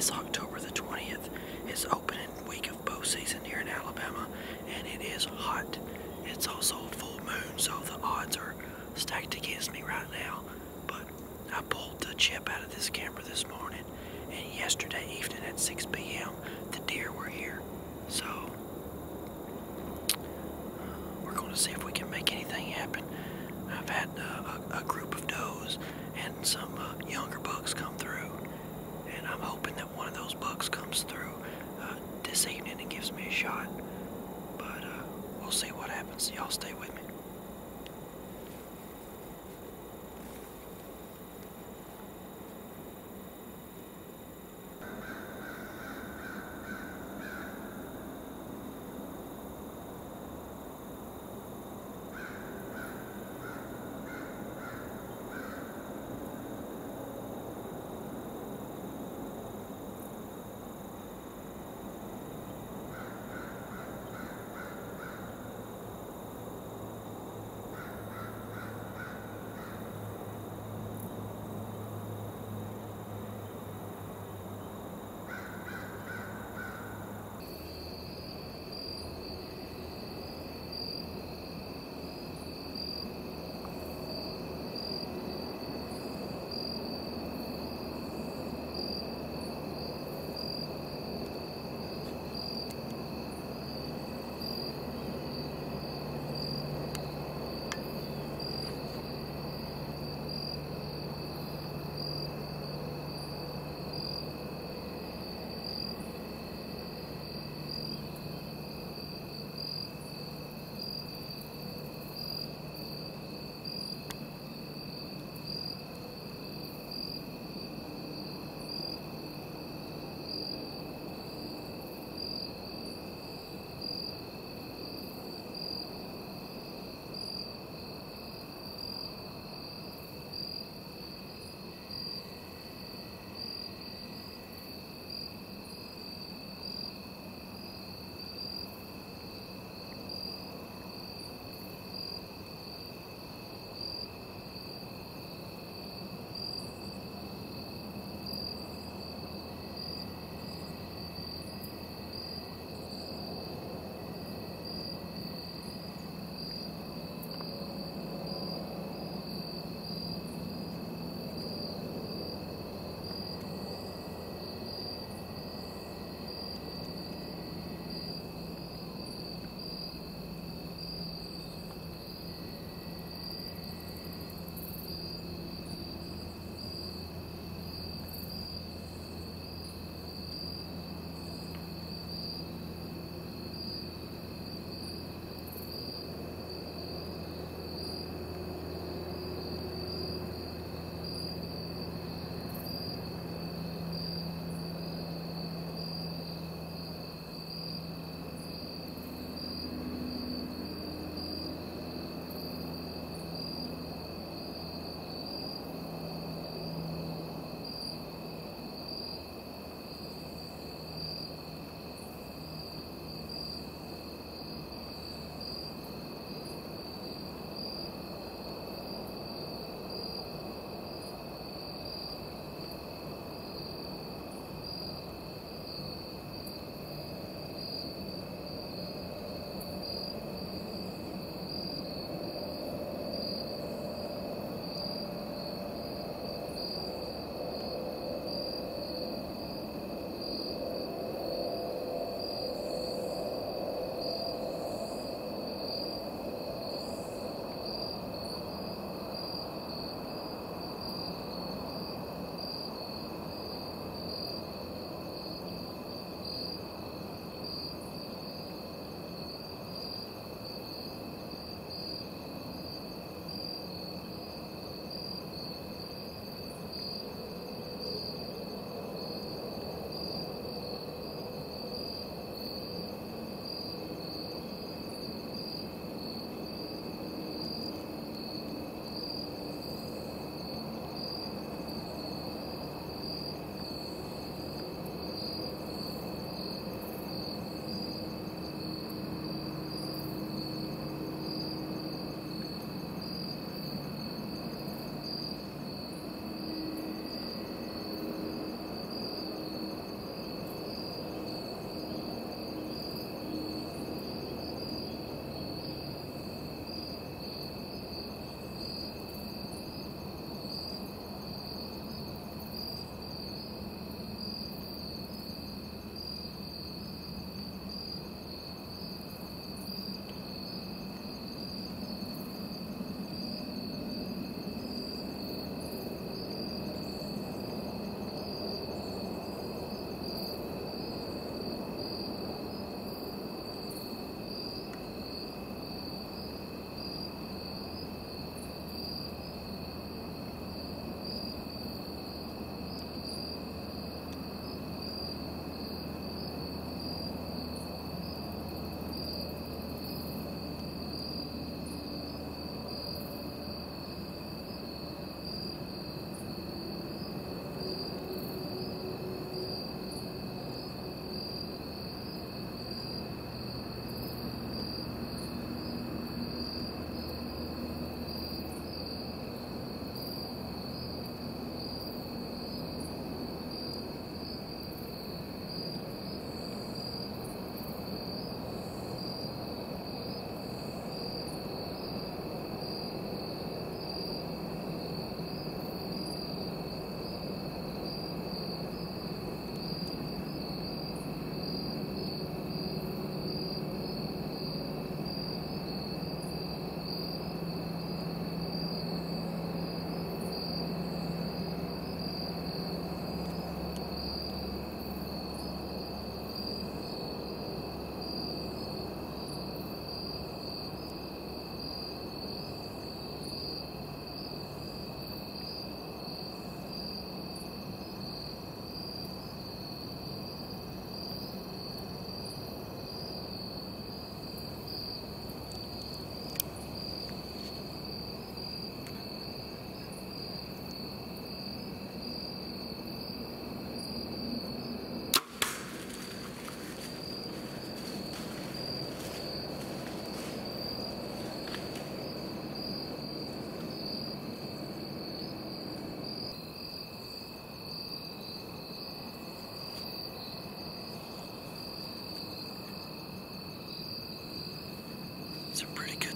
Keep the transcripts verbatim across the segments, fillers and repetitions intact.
It's October the twentieth. It's opening week of bow season here in Alabama, and it is hot. It's also a full moon, so the odds are stacked against me right now. But I pulled the chip out of this camera this morning, and yesterday evening at six p m the deer were here. So we're going to see if we can make anything happen. I've had uh, a, a group of does and some uh, younger bucks come through, and I'm hoping that one of those bucks comes through uh, this evening and gives me a shot. But uh, we'll see what happens. Y'all stay with me.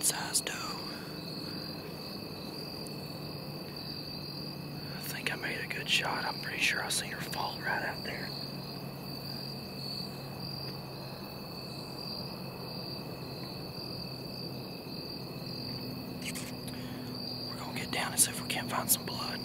sized doe. I think I made a good shot. I'm pretty sure I seen her fall right out there. We're gonna get down and see if we can't find some blood.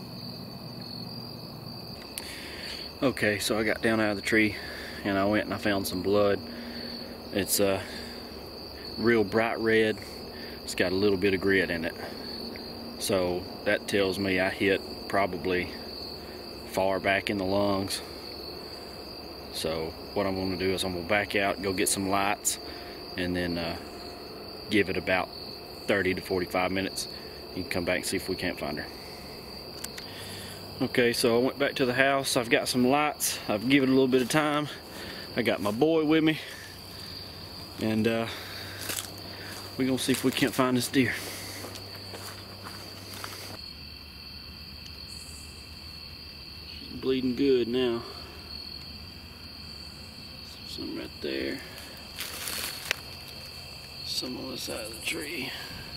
Okay, so I got down out of the tree and I went and I found some blood. It's uh, real bright red. It's got a little bit of grit in it. So that tells me I hit probably far back in the lungs. So what I'm going to do is I'm going to back out, go get some lights, and then uh, give it about thirty to forty-five minutes. You can come back and see if we can't find her. Okay, so I went back to the house. I've got some lights. I've given it a little bit of time. I got my boy with me. And uh, we're gonna see if we can't find this deer. She's bleeding good now. Some right there. Some on the side of the tree.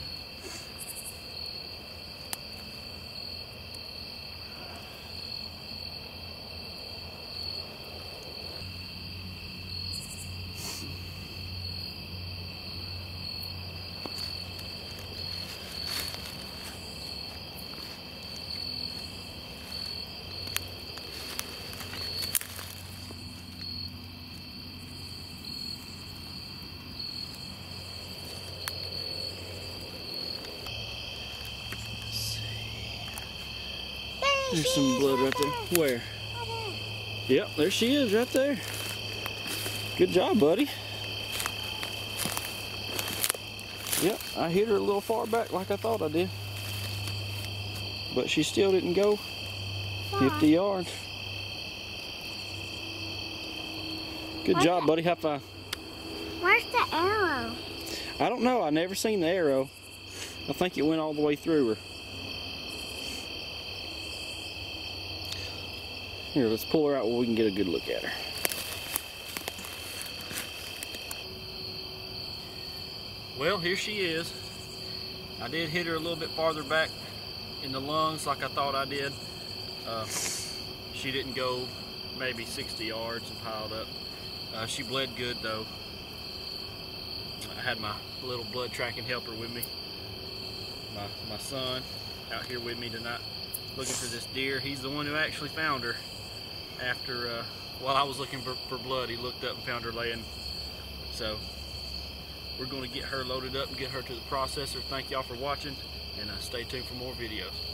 There's some blood right there. Where? Yep, there she is right there. Good job, buddy. Yep, I hit her a little far back like I thought I did. But she still didn't go fifty yards. Good Where's job, the, buddy. High five. Where's the arrow? I don't know. I never seen the arrow. I think it went all the way through her. Here, let's pull her out where we can get a good look at her. Well, here she is. I did hit her a little bit farther back in the lungs like I thought I did. Uh, she didn't go maybe sixty yards and piled up. Uh, she bled good though. I had my little blood tracking helper with me. My, my son out here with me tonight looking for this deer. He's the one who actually found her. After, uh, while I was looking for, for blood, he looked up and found her laying. So, we're going to get her loaded up and get her to the processor. Thank y'all for watching, and uh, stay tuned for more videos.